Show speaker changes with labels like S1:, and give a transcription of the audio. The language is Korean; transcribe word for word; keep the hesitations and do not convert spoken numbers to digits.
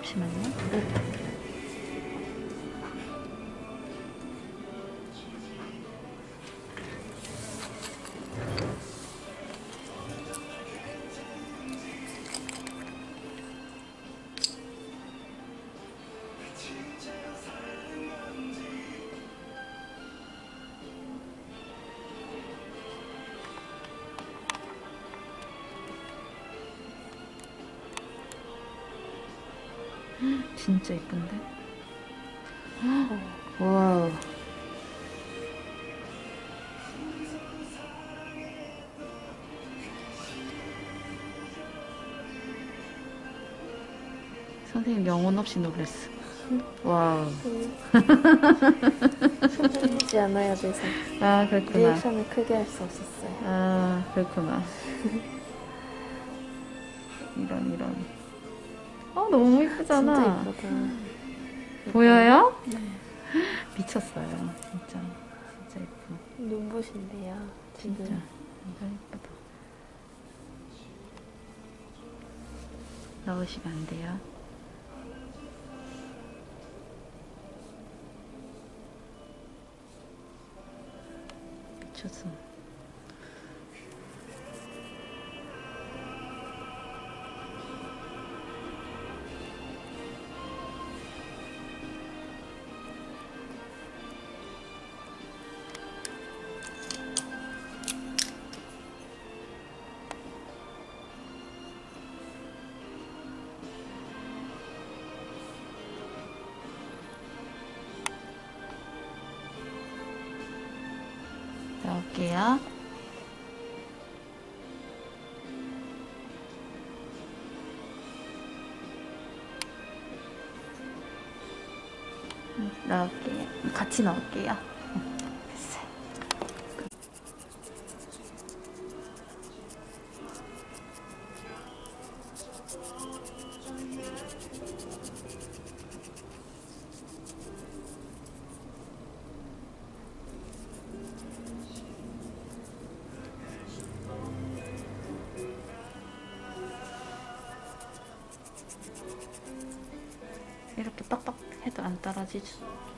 S1: 잠시만요.
S2: 응.
S1: 진짜 예쁜데? 와우. 선생님 영혼 없이 놀랬어. 와우.
S2: 흔들리지 않아야 돼서
S1: 아, 그렇구나.
S2: 리액션을 크게 할 수 없었어요.
S1: 아, 그렇구나. 이런, 이런. 어, 너무 예쁘잖아.
S2: 진짜 예쁘다.
S1: 보여요?
S2: 네.
S1: 미쳤어요. 진짜. 진짜 예뻐.
S2: 눈부신데요. 지금.
S1: 진짜. 진짜 예쁘다. 넣으시면 안 돼요. 미쳤어. 넣을게요. 넣을게요. 같이 넣을게요. 됐어요. 이렇게 빡빡 해도 안 떨어지죠?